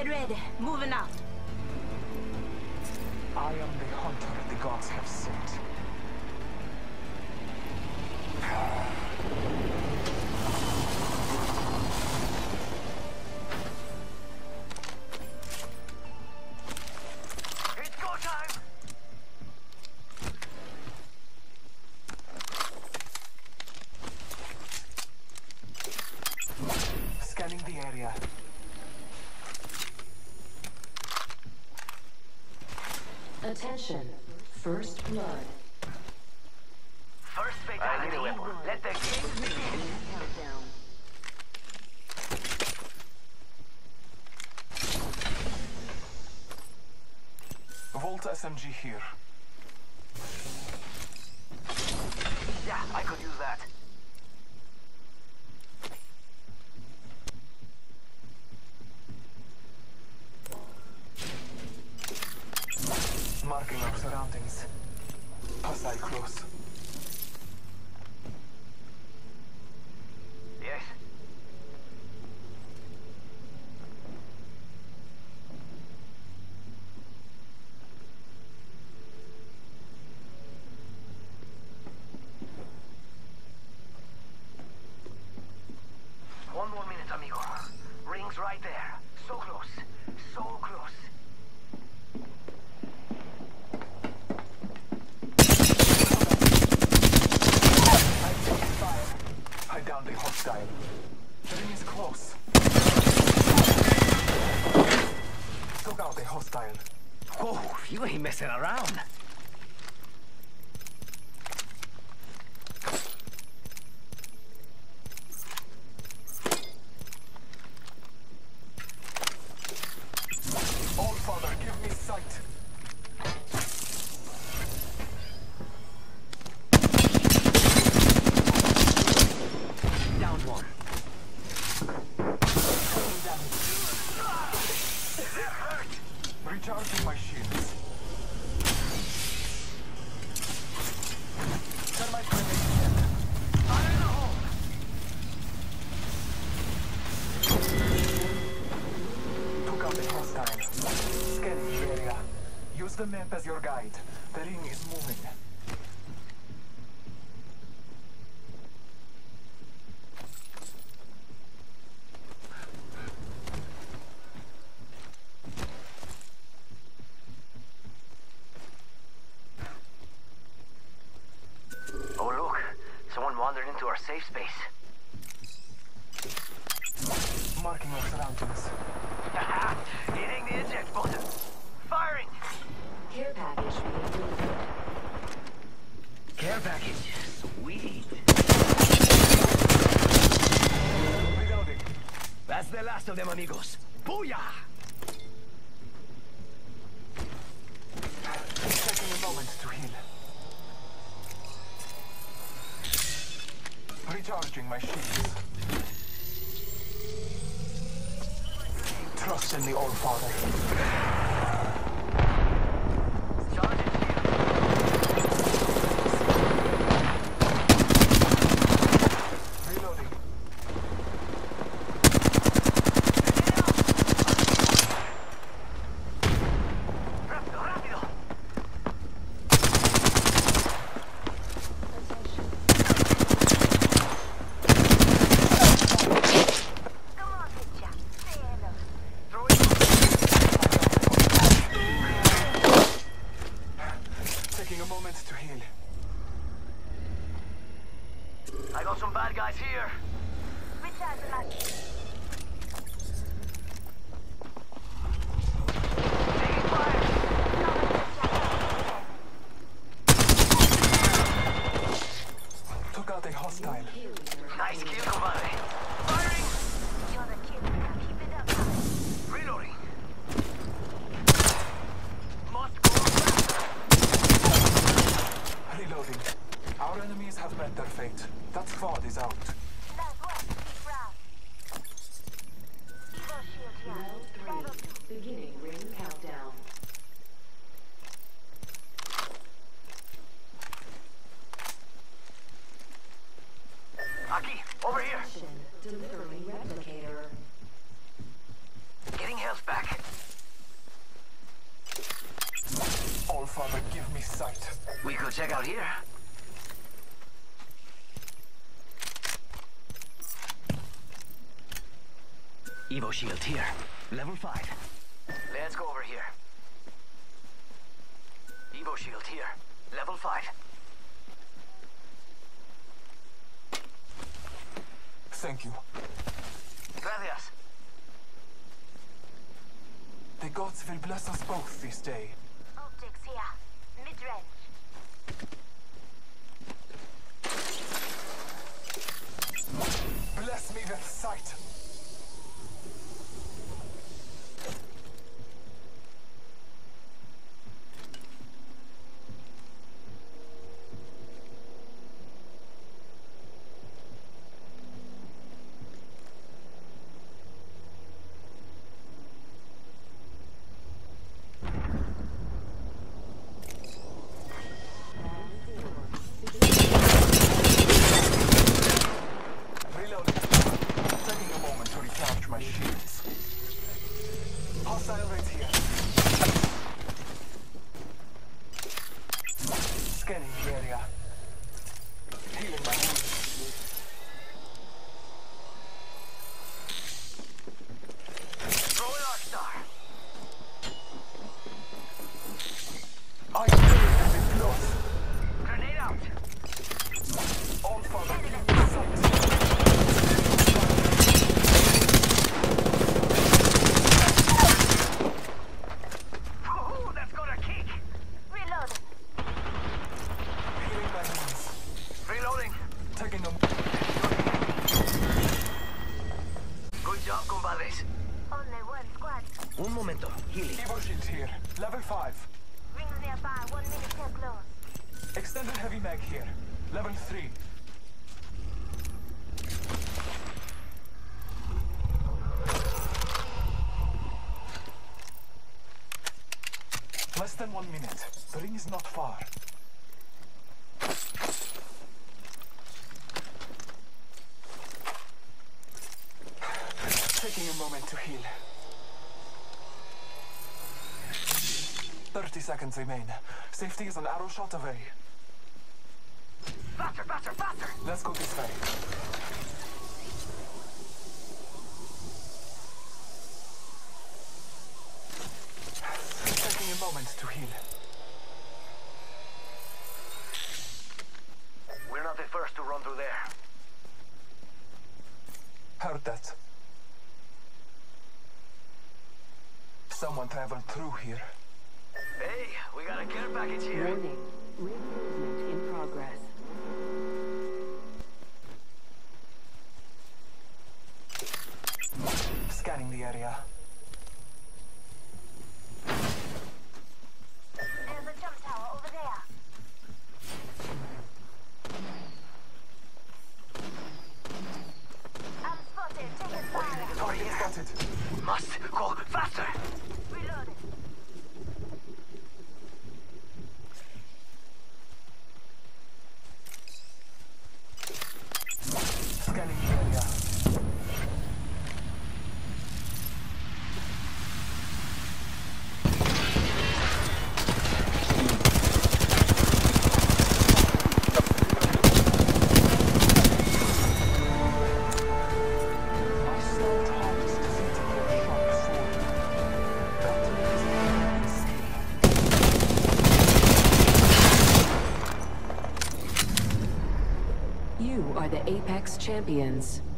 Get ready. Moving out. I am the hunter the gods have sent. It's go time! Scanning the area. Attention. First blood. First fatality. Let the games begin. Countdown. Volta SMG here. Yeah, I could use that. Marking our surroundings. Hostile close. Yes. One more minute, amigo. Ring's right there. So close. So close. I downed the hostile. The ring is close. Took out the hostile. Oh, you ain't messing around. All father, give me sight. Down one. Recharging my shields. Thermite grenade. Fire in the hole. Took out the hostile. Scanning the area. Use the map as your guide. The ring is moving. Oh, look. Someone wandered into our safe space. Marking our surroundings. Hitting the eject button. Firing! Care package being delivered. Care package. Sweet. Reloading. That's the last of them, amigos. Booyah! Taking a moment to heal. Recharging my shields. Trust in the All Father. Sergeant Reloading. Rápido, rápido. Throw it. Taking a moment to heal. I got some bad guys here. Taking fire. Took out a hostile. Nice kill, compadre. Firing. Reloading. Must go faster. Reloading. Our enemies have met their fate. That squad is out. Round 3. Beginning ring countdown. Aquí, over here. Delivering replicator. Getting health back. check out here. Evo shield here. Level 5. Let's go over here. Evo shield here. Level 5. Thank you. Gracias. The gods will bless us both this day. Optics here. Mid-range. Bless me with sight. Hostile right here. Scanning the area. Healing my wounds. Throw an arc star. I feel them in close. Grenade out. All father, keep in sight. Ooh, that's gonna kick. Reloading. Healing my wounds. Reloading. Taking them. Good job, compadres. Only one squad. Un momento. Healing. Evo shield here. Level 5. Rings nearby. 1 minute till close. Extended heavy mag here. Level 3. Less than 1 minute. The ring is not far. Taking a moment to heal. 30 seconds remain. Safety is an arrow shot away. Faster, faster, faster. Let's go this way. Taking a moment to heal. We're not the first to run through there. Heard that. Someone traveled through here. Hey, we got a care package here. Warning. Ring movement in progress. Scanning the area. There's a jump tower over there. I'm spotted. Taking fire. Target spotted. Must go faster. Reloading. Scanning the area. My stout heart is defeating your sharp sword. That is the skill. You are the Apex Champions.